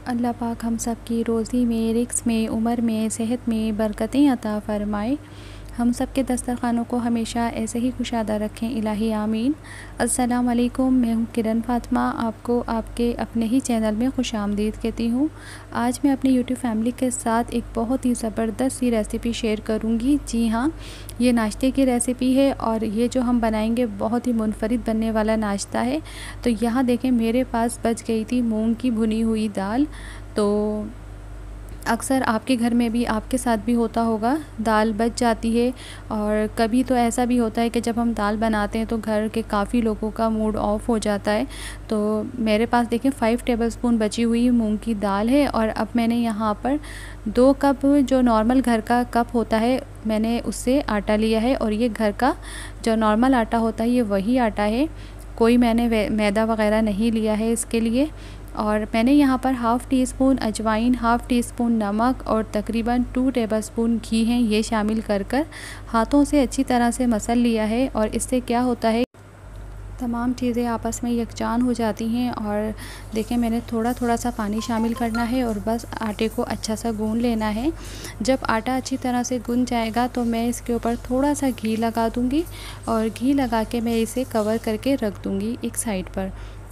अल्लाह पाक हम सब की रोज़ी में, रिज़्क़ में, उम्र में, सेहत में बरकतें अता फ़रमाए। हम सब के दस्तरख़ानों को हमेशा ऐसे ही कुशादा रखें, इलाही आमीन। अस्सलाम वालेकुम, मैं हूँ किरण फ़ातिमा, आपको आपके अपने ही चैनल में खुशामदीद कहती हूँ। आज मैं अपनी यूट्यूब फैमिली के साथ एक बहुत ही ज़बरदस्त सी रेसिपी शेयर करूँगी। जी हाँ, ये नाश्ते की रेसिपी है और ये जो हम बनाएंगे बहुत ही मुनफरिद बनने वाला नाश्ता है। तो यहाँ देखें, मेरे पास बच गई थी मूंग की भुनी हुई दाल। तो अक्सर आपके घर में भी, आपके साथ भी होता होगा, दाल बच जाती है। और कभी तो ऐसा भी होता है कि जब हम दाल बनाते हैं तो घर के काफ़ी लोगों का मूड ऑफ हो जाता है। तो मेरे पास देखें 5 टेबलस्पून बची हुई मूंग की दाल है। और अब मैंने यहाँ पर 2 कप, जो नॉर्मल घर का कप होता है, मैंने उससे आटा लिया है। और ये घर का जो नॉर्मल आटा होता है, ये वही आटा है, कोई मैंने मैदा वगैरह नहीं लिया है इसके लिए। और मैंने यहाँ पर हाफ़ टी स्पून अजवाइन, हाफ़ टी स्पून नमक और तकरीबन 2 टेबलस्पून घी हैं, ये शामिल कर हाथों से अच्छी तरह से मसल लिया है। और इससे क्या होता है, तमाम चीज़ें आपस में यकजान हो जाती हैं। और देखें, मैंने थोड़ा थोड़ा सा पानी शामिल करना है और बस आटे को अच्छा सा गूंद लेना है। जब आटा अच्छी तरह से गूंद जाएगा तो मैं इसके ऊपर थोड़ा सा घी लगा दूंगी और घी लगा के मैं इसे कवर करके रख दूंगी एक साइड पर।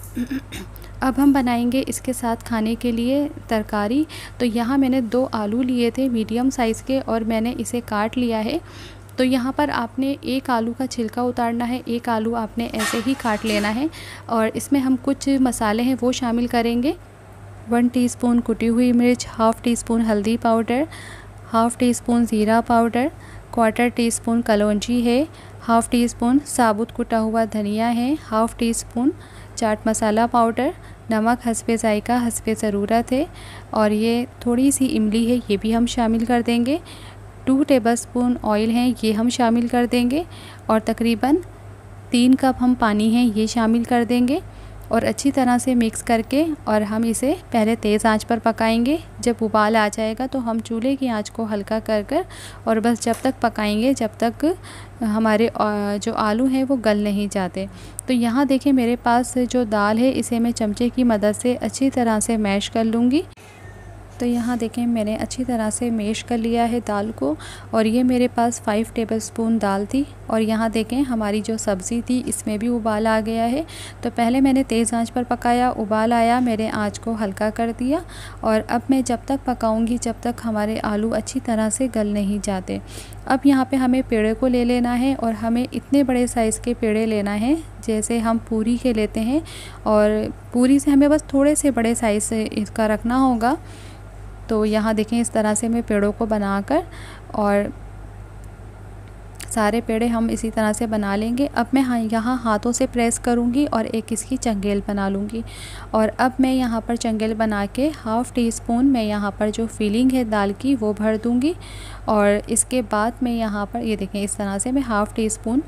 अब हम बनाएंगे इसके साथ खाने के लिए तरकारी। तो यहाँ मैंने 2 आलू लिए थे मीडियम साइज़ के और मैंने इसे काट लिया है। तो यहाँ पर आपने एक आलू का छिलका उतारना है, एक आलू आपने ऐसे ही काट लेना है। और इसमें हम कुछ मसाले हैं वो शामिल करेंगे। 1 टीस्पून कुटी हुई मिर्च, हाफ़ टी स्पून हल्दी पाउडर, हाफ़ टी स्पून ज़ीरा पाउडर, 1/4 टीस्पून कलौंजी है, हाफ़ टी स्पून साबुत कुटा हुआ धनिया है, half teaspoon chaat masala powder, नमक हस्बे ज़ायका हस्बे ज़रूरत है। और ये थोड़ी सी इमली है, ये भी हम शामिल कर देंगे। 2 टेबलस्पून ऑयल हैं, ये हम शामिल कर देंगे। और तकरीबन 3 कप हम पानी हैं, ये शामिल कर देंगे। और अच्छी तरह से मिक्स करके और हम इसे पहले तेज़ आंच पर पकाएंगे। जब उबाल आ जाएगा तो हम चूल्हे की आंच को हल्का कर और बस जब तक पकाएंगे जब तक हमारे जो आलू हैं वो गल नहीं जाते। तो यहाँ देखें, मेरे पास जो दाल है इसे मैं चमचे की मदद से अच्छी तरह से मैश कर लूँगी। तो यहाँ देखें, मैंने अच्छी तरह से मैश कर लिया है दाल को। और ये मेरे पास 5 टेबलस्पून दाल थी। और यहाँ देखें, हमारी जो सब्ज़ी थी इसमें भी उबाल आ गया है। तो पहले मैंने तेज़ आंच पर पकाया, उबाल आया, मैंने आंच को हल्का कर दिया। और अब मैं जब तक पकाऊंगी जब तक हमारे आलू अच्छी तरह से गल नहीं जाते। अब यहाँ पे हमें पेड़े को ले लेना है और हमें इतने बड़े साइज़ के पेड़े लेना है जैसे हम पूरी के लेते हैं। और पूरी से हमें बस थोड़े से बड़े साइज़ से इसका रखना होगा। तो यहाँ देखें, इस तरह से मैं पेड़ों को बनाकर और सारे पेड़े हम इसी तरह से बना लेंगे। अब मैं यहाँ हाथों से प्रेस करूँगी और एक इसकी चंगेल बना लूँगी। और अब मैं यहाँ पर चंगेल बना के हाफ़ टी स्पून मैं यहाँ पर जो फिलिंग है दाल की वो भर दूँगी। और इसके बाद मैं यहाँ पर ये देखें, इस तरह से मैं हाफ़ टी स्पून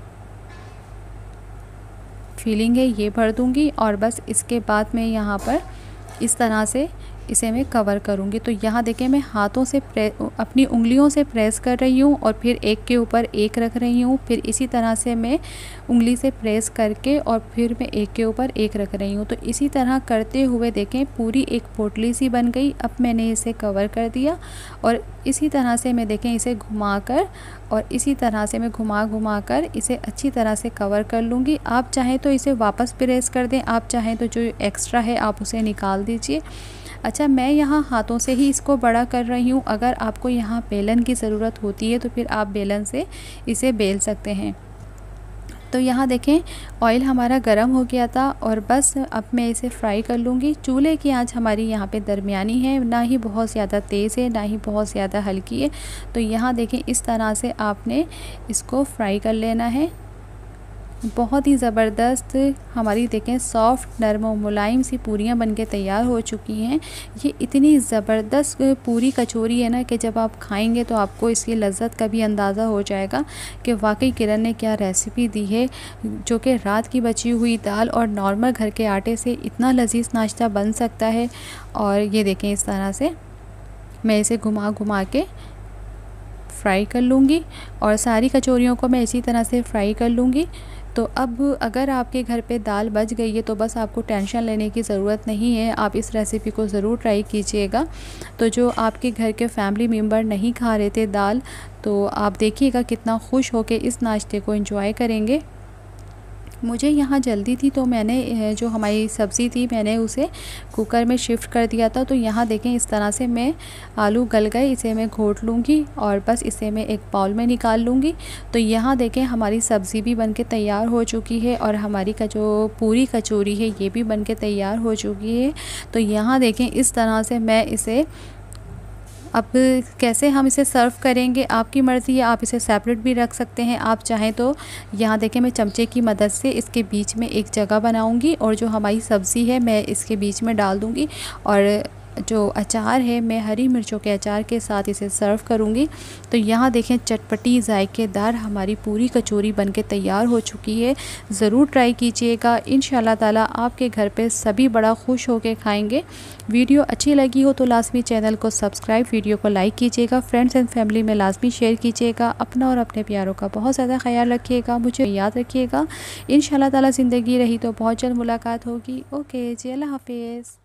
फिलिंग है ये भर दूँगी। और बस इसके बाद मैं यहाँ पर इस तरह से इसे मैं कवर करूँगी। तो यहाँ देखें, मैं हाथों से अपनी उंगलियों से प्रेस कर रही हूँ और फिर एक के ऊपर एक रख रही हूँ। फिर इसी तरह से मैं उंगली से प्रेस करके और फिर मैं एक के ऊपर एक रख रही हूँ। तो इसी तरह करते हुए देखें, पूरी एक पोटली सी बन गई। अब मैंने इसे कवर कर दिया और इसी तरह से मैं देखें इसे घुमाकर और इसी तरह से मैं घुमा कर इसे अच्छी तरह से कवर कर लूँगी। आप चाहें तो इसे वापस प्रेस कर दें, आप चाहें तो जो एक्स्ट्रा है आप उसे निकाल दीजिए। अच्छा, मैं यहाँ हाथों से ही इसको बड़ा कर रही हूँ। अगर आपको यहाँ बेलन की ज़रूरत होती है तो फिर आप बेलन से इसे बेल सकते हैं। तो यहाँ देखें, ऑयल हमारा गर्म हो गया था और बस अब मैं इसे फ्राई कर लूँगी। चूल्हे की आंच हमारी यहाँ पे दरमियानी है, ना ही बहुत ज़्यादा तेज़ है ना ही बहुत ज़्यादा हल्की है। तो यहाँ देखें, इस तरह से आपने इसको फ्राई कर लेना है। बहुत ही ज़बरदस्त हमारी देखें सॉफ़्ट, नरम और मुलायम सी पूरियाँ बनके तैयार हो चुकी हैं। ये इतनी ज़बरदस्त पूरी कचौरी है ना कि जब आप खाएंगे तो आपको इसकी लज़्ज़त का भी अंदाज़ा हो जाएगा कि वाकई किरण ने क्या रेसिपी दी है, जो कि रात की बची हुई दाल और नॉर्मल घर के आटे से इतना लजीज़ नाश्ता बन सकता है। और ये देखें, इस तरह से मैं इसे घुमा के फ्राई कर लूँगी और सारी कचौरियों को मैं इसी तरह से फ्राई कर लूँगी। तो अब अगर आपके घर पे दाल बच गई है तो बस आपको टेंशन लेने की ज़रूरत नहीं है, आप इस रेसिपी को ज़रूर ट्राई कीजिएगा। तो जो आपके घर के फैमिली मेम्बर नहीं खा रहे थे दाल, तो आप देखिएगा कितना खुश होकर इस नाश्ते को एंजॉय करेंगे। मुझे यहाँ जल्दी थी तो मैंने जो हमारी सब्ज़ी थी मैंने उसे कुकर में शिफ्ट कर दिया था। तो यहाँ देखें इस तरह से मैं आलू गल गए, इसे मैं घोट लूँगी और बस इसे मैं एक बाउल में निकाल लूँगी। तो यहाँ देखें हमारी सब्ज़ी भी बनके तैयार हो चुकी है और हमारी जो पूरी कचौरी है ये भी बनके तैयार हो चुकी है। तो यहाँ देखें इस तरह से मैं इसे, अब कैसे हम इसे सर्व करेंगे आपकी मर्ज़ी है, आप इसे सेपरेट भी रख सकते हैं। आप चाहें तो यहाँ देखें मैं चमचे की मदद से इसके बीच में एक जगह बनाऊंगी और जो हमारी सब्ज़ी है मैं इसके बीच में डाल दूंगी और जो अचार है मैं हरी मिर्चों के अचार के साथ इसे सर्व करूंगी। तो यहाँ देखें चटपटी जायकेदार हमारी पूरी कचौरी बनके तैयार हो चुकी है। ज़रूर ट्राई कीजिएगा, इंशाल्लाह ताला आपके घर पे सभी बड़ा खुश होकर खाएंगे। वीडियो अच्छी लगी हो तो लाजमी चैनल को सब्सक्राइब, वीडियो को लाइक कीजिएगा, फ्रेंड्स एंड फैमिली में लाजमी शेयर कीजिएगा। अपना और अपने प्यारों का बहुत ज़्यादा ख्याल रखिएगा, मुझे याद रखिएगा। इंशाल्लाह ताला ज़िंदगी रही तो बहुत जल्द मुलाकात होगी। ओके जी, अल्लाह हाफिज़।